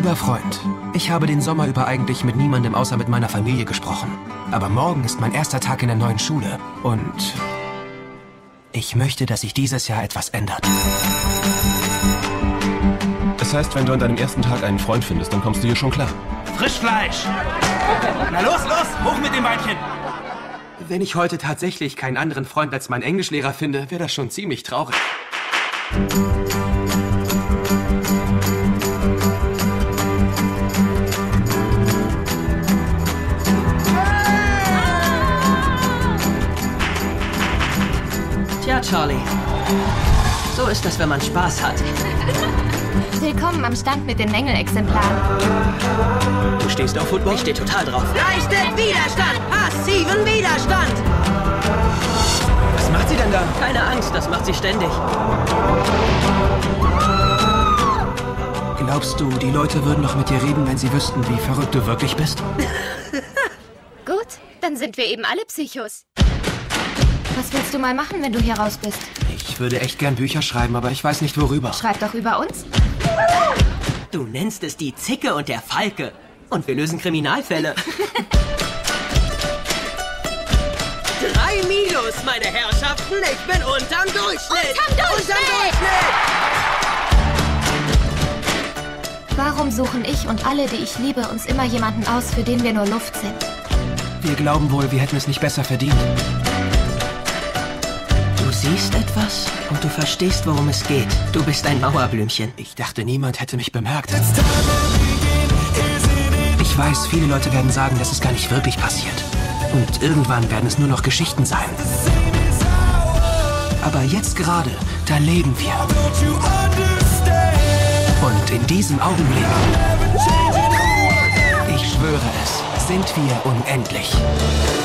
Lieber Freund, ich habe den Sommer über eigentlich mit niemandem außer mit meiner Familie gesprochen. Aber morgen ist mein erster Tag in der neuen Schule und ich möchte, dass sich dieses Jahr etwas ändert. Das heißt, wenn du an deinem ersten Tag einen Freund findest, dann kommst du hier schon klar. Frischfleisch! Na los, hoch mit dem Beinchen! Wenn ich heute tatsächlich keinen anderen Freund als meinen Englischlehrer finde, wäre das schon ziemlich traurig. Tja, Charlie. So ist das, wenn man Spaß hat. Willkommen am Stand mit den Mängelexemplaren. Du stehst auf Football? Ich stehe total drauf. Leistet Widerstand! Passiven Widerstand! Was macht sie denn da? Keine Angst, das macht sie ständig. Glaubst du, die Leute würden noch mit dir reden, wenn sie wüssten, wie verrückt du wirklich bist? Gut, dann sind wir eben alle Psychos. Was willst du mal machen, wenn du hier raus bist? Ich würde echt gern Bücher schreiben, aber ich weiß nicht worüber. Schreib doch über uns. Du nennst es die Zicke und der Falke. Und wir lösen Kriminalfälle. 3 Minus, meine Herrschaften. Ich bin unterm Durchschnitt. Unterm Durchschnitt! Warum suchen ich und alle, die ich liebe, uns immer jemanden aus, für den wir nur Luft sind? Wir glauben wohl, wir hätten es nicht besser verdient. Du siehst etwas und du verstehst, worum es geht. Du bist ein Mauerblümchen. Ich dachte, niemand hätte mich bemerkt. Ich weiß, viele Leute werden sagen, dass es gar nicht wirklich passiert. Und irgendwann werden es nur noch Geschichten sein. Aber jetzt gerade, da leben wir. Und in diesem Augenblick, ich schwöre es, sind wir unendlich.